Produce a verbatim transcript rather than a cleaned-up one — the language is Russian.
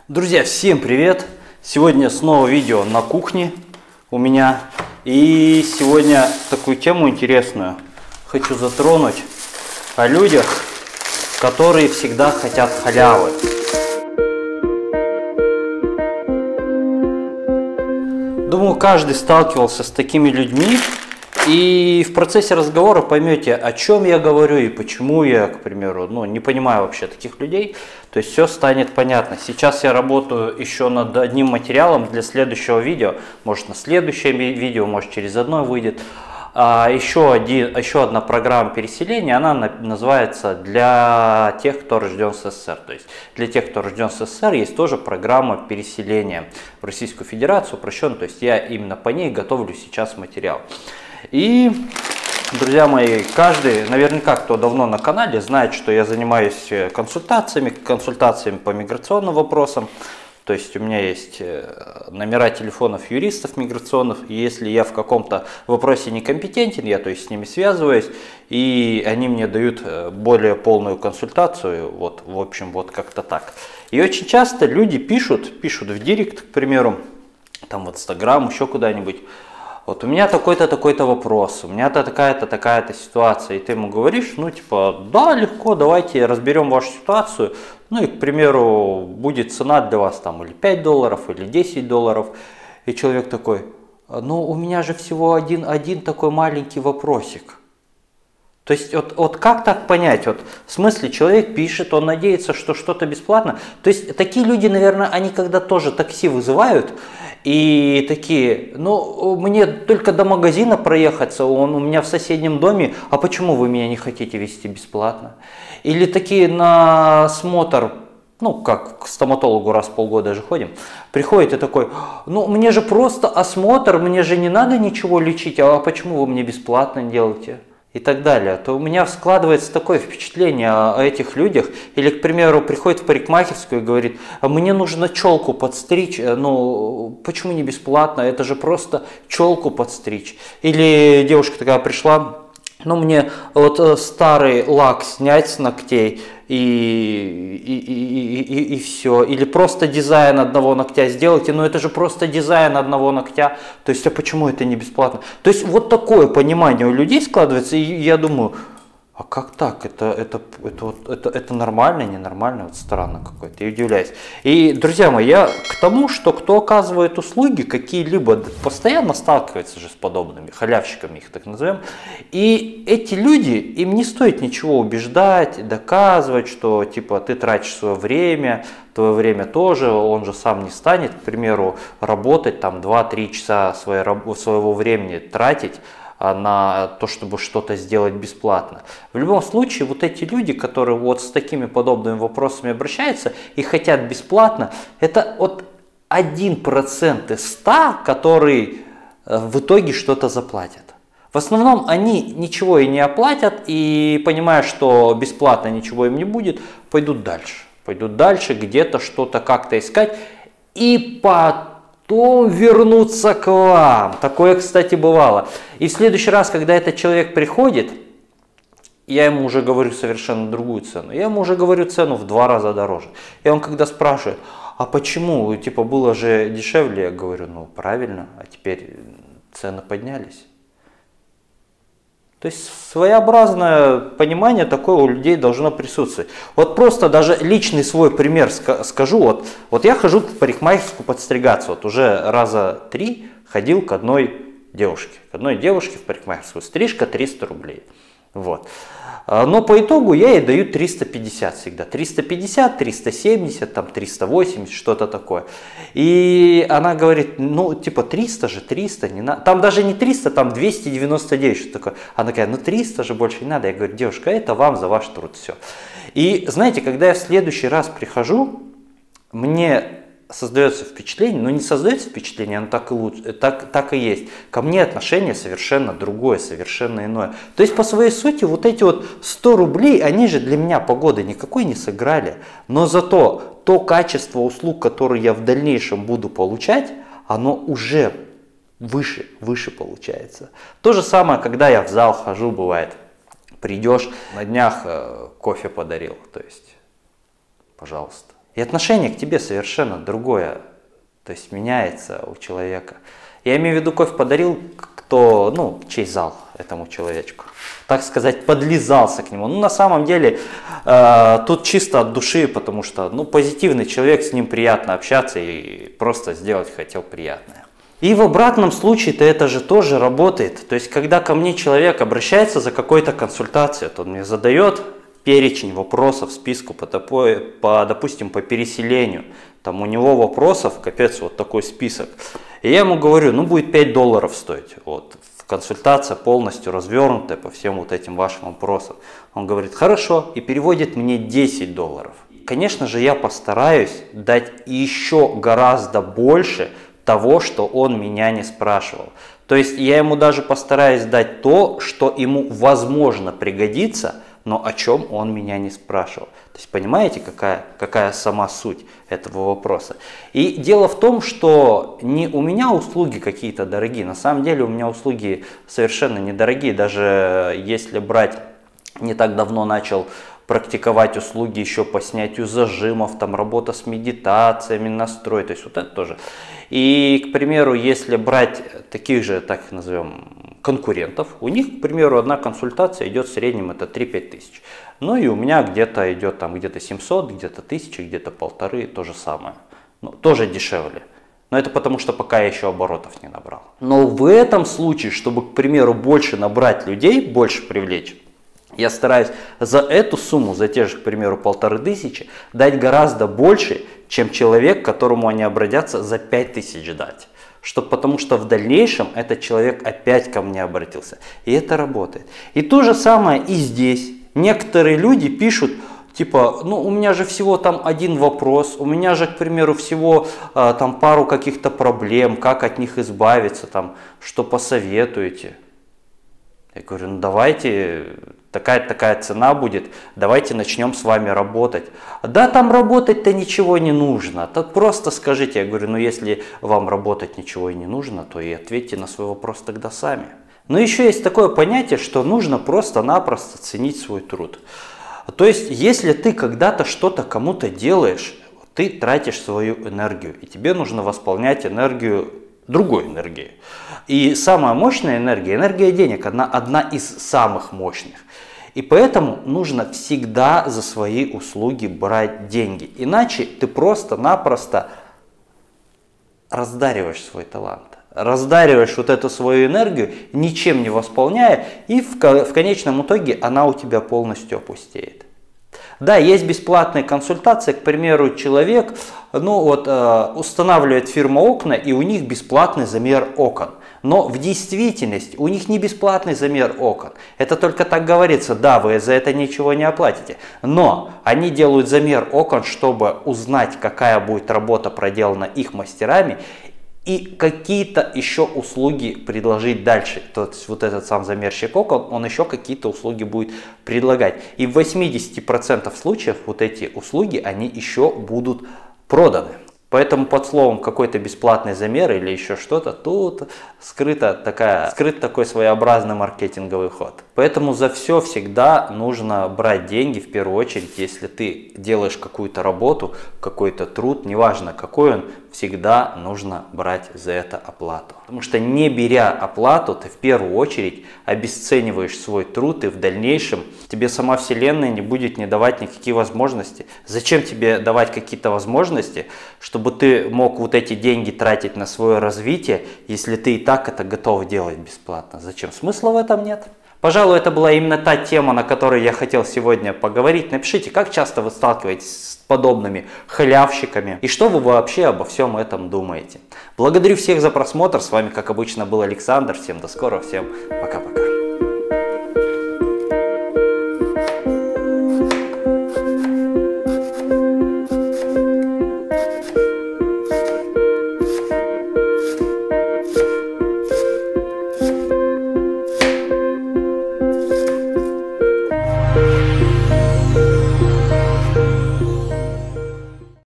Друзья, всем привет! Сегодня снова видео на кухне у меня. И сегодня такую тему интересную хочу затронуть о людях, которые всегда хотят халявы. Думаю, каждый сталкивался с такими людьми. И в процессе разговора поймете, о чем я говорю и почему я, к примеру, ну, не понимаю вообще таких людей. То есть все станет понятно. Сейчас я работаю еще над одним материалом для следующего видео. Может, на следующее видео, может, через одно выйдет. А еще, один, еще одна программа переселения, она называется «Для тех, кто рожден в СССР». То есть для тех, кто рожден в СССР, есть тоже программа переселения в Российскую Федерацию, упрощенно. То есть я именно по ней готовлю сейчас материал. И, друзья мои, каждый, наверняка, кто давно на канале, знает, что я занимаюсь консультациями, консультациями по миграционным вопросам. То есть у меня есть номера телефонов юристов миграционных, и если я в каком-то вопросе некомпетентен, я то есть с ними связываюсь, и они мне дают более полную консультацию, вот, в общем, вот как-то так. И очень часто люди пишут, пишут в директ, к примеру, там в Инстаграм, еще куда-нибудь. Вот у меня такой-то, такой-то вопрос, у меня-то такая-то, такая-то ситуация, и ты ему говоришь, ну типа, да, легко, давайте разберем вашу ситуацию, ну и, к примеру, будет цена для вас там или пять долларов, или десять долларов, и человек такой, ну у меня же всего один, один такой маленький вопросик. То есть вот, вот как так понять, вот в смысле человек пишет, он надеется, что что-то бесплатно, то есть такие люди, наверное, они когда тоже такси вызывают, и такие, ну, мне только до магазина проехаться, он у меня в соседнем доме, а почему вы меня не хотите везти бесплатно? Или такие на осмотр, ну, как к стоматологу раз в полгода же ходим, приходит и такой, ну, мне же просто осмотр, мне же не надо ничего лечить, а почему вы мне бесплатно делаете? И так далее, то у меня складывается такое впечатление о этих людях. Или, к примеру, приходит в парикмахерскую и говорит, а мне нужно челку подстричь, ну почему не бесплатно, это же просто челку подстричь. Или девушка такая пришла, ну мне вот старый лак снять с ногтей и, и, и, и, и все. Или просто дизайн одного ногтя сделайте, но это же просто дизайн одного ногтя. То есть, а почему это не бесплатно? То есть, вот такое понимание у людей складывается, и я думаю, а как так? Это, это, это, вот, это, это нормально, ненормально, вот странно какое-то, я удивляюсь. И, друзья мои, я к тому, что кто оказывает услуги какие-либо, постоянно сталкивается же с подобными, халявщиками их так назовем. И эти люди, им не стоит ничего убеждать, доказывать, что типа ты тратишь свое время, твое время тоже, он же сам не станет, к примеру, работать там два-три часа своей, своего времени тратить на то, чтобы что-то сделать бесплатно. В любом случае, вот эти люди, которые вот с такими подобными вопросами обращаются и хотят бесплатно, это вот один процент из ста, которые в итоге что-то заплатят. В основном они ничего и не оплатят, и понимая, что бесплатно ничего им не будет, пойдут дальше. Пойдут дальше, где-то что-то как-то искать, и потом то вернуться к вам. Такое, кстати, бывало. И в следующий раз, когда этот человек приходит, я ему уже говорю совершенно другую цену. Я ему уже говорю цену в два раза дороже. И он когда спрашивает, а почему? Типа было же дешевле. Я говорю, ну правильно, а теперь цены поднялись. То есть своеобразное понимание такое у людей должно присутствовать. Вот просто даже личный свой пример скажу. Вот, вот я хожу в парикмахерскую подстригаться. Вот уже раза три ходил к одной девушке. К одной девушке в парикмахерскую. Стрижка триста рублей. Вот. Но по итогу я ей даю триста пятьдесят всегда. триста пятьдесят, триста семьдесят, там триста восемьдесят, что-то такое. И она говорит, ну типа триста же, триста, не надо. Там даже не триста, там двести девяносто девять, что такое. Она такая, ну триста же больше не надо. Я говорю, девушка, это вам за ваш труд, все. И знаете, когда я в следующий раз прихожу, мне создается впечатление, но не создается впечатление, оно так и, лучше, так, так и есть. Ко мне отношение совершенно другое, совершенно иное. То есть по своей сути вот эти вот сто рублей, они же для меня погоды никакой не сыграли. Но зато то качество услуг, которые я в дальнейшем буду получать, оно уже выше, выше получается. То же самое, когда я в зал хожу, бывает. Придешь, на днях кофе подарил, то есть, пожалуйста. И отношение к тебе совершенно другое, то есть меняется у человека. Я имею в виду, кофе подарил, кто, ну, чей зал этому человечку, так сказать, подлизался к нему. Ну, на самом деле, э, тут чисто от души, потому что, ну, позитивный человек, с ним приятно общаться и просто сделать хотел приятное. И в обратном случае-то это же тоже работает. То есть, когда ко мне человек обращается за какой-то консультацией, то он мне задает перечень вопросов, списку по, по, допустим, по переселению. Там у него вопросов, капец, вот такой список. И я ему говорю, ну будет пять долларов стоить. Вот, консультация полностью развернутая по всем вот этим вашим вопросам. Он говорит, хорошо, и переводит мне десять долларов. Конечно же, я постараюсь дать еще гораздо больше того, что он меня не спрашивал. То есть я ему даже постараюсь дать то, что ему возможно пригодится, но о чем он меня не спрашивал. То есть понимаете, какая, какая сама суть этого вопроса. И дело в том, что не у меня услуги какие-то дорогие, на самом деле у меня услуги совершенно недорогие. Даже если брать, не так давно начал практиковать услуги еще по снятию зажимов, там работа с медитациями, настрой, то есть вот это тоже. И, к примеру, если брать таких же, так их назовем, конкурентов, у них, к примеру, одна консультация идет в среднем это три-пять тысяч. Ну и у меня где-то идет там где-то семьсот, где-то тысяча, где-то полторы, то же самое. Ну, тоже дешевле. Но это потому, что пока я еще оборотов не набрал. Но в этом случае, чтобы, к примеру, больше набрать людей, больше привлечь, я стараюсь за эту сумму, за те же, к примеру, полторы тысячи, дать гораздо больше, чем человек, которому они обратятся, за пять тысяч дать. Что, потому что в дальнейшем этот человек опять ко мне обратился. И это работает. И то же самое и здесь. Некоторые люди пишут, типа, ну у меня же всего там один вопрос, у меня же, к примеру, всего а, там пару каких-то проблем, как от них избавиться, там, что посоветуете. Я говорю, ну давайте, такая-такая цена будет, давайте начнем с вами работать. Да, там работать-то ничего не нужно, так просто скажите. Я говорю, ну если вам работать ничего и не нужно, то и ответьте на свой вопрос тогда сами. Но еще есть такое понятие, что нужно просто-напросто ценить свой труд. То есть, если ты когда-то что-то кому-то делаешь, ты тратишь свою энергию, и тебе нужно восполнять энергию другой энергией. И самая мощная энергия, энергия денег, она одна из самых мощных. И поэтому нужно всегда за свои услуги брать деньги. Иначе ты просто-напросто раздариваешь свой талант. Раздариваешь вот эту свою энергию, ничем не восполняя, и в, в конечном итоге она у тебя полностью опустеет. Да, есть бесплатные консультации, к примеру, человек ну, вот, э, устанавливает фирма окна, и у них бесплатный замер окон. Но в действительности у них не бесплатный замер окон. Это только так говорится, да, вы за это ничего не оплатите. Но они делают замер окон, чтобы узнать, какая будет работа проделана их мастерами, и какие-то еще услуги предложить дальше. То есть вот этот сам замерщик окон, он еще какие-то услуги будет предлагать. И в восьмидесяти процентах случаев вот эти услуги, они еще будут проданы. Поэтому под словом какой-то бесплатный замер или еще что-то, тут скрыто такая, скрыт такой своеобразный маркетинговый ход. Поэтому за все всегда нужно брать деньги в первую очередь, если ты делаешь какую-то работу, какой-то труд, неважно какой он, всегда нужно брать за это оплату. Потому что не беря оплату, ты в первую очередь обесцениваешь свой труд, и в дальнейшем тебе сама Вселенная не будет не давать никакие возможности. Зачем тебе давать какие-то возможности, чтобы ты мог вот эти деньги тратить на свое развитие, если ты и так это готов делать бесплатно? Зачем? Смысла в этом нет. Пожалуй, это была именно та тема, на которой я хотел сегодня поговорить. Напишите, как часто вы сталкиваетесь с подобными халявщиками и что вы вообще обо всем этом думаете. Благодарю всех за просмотр. С вами, как обычно, был Александр. Всем до скорого, всем пока-пока.